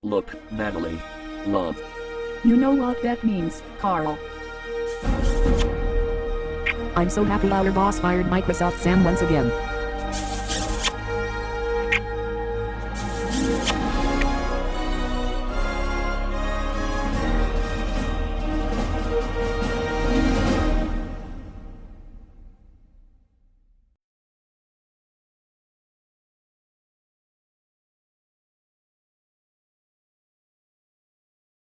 Look, Natalie. Love. You know what that means, Carl. I'm so happy our boss fired Microsoft Sam once again.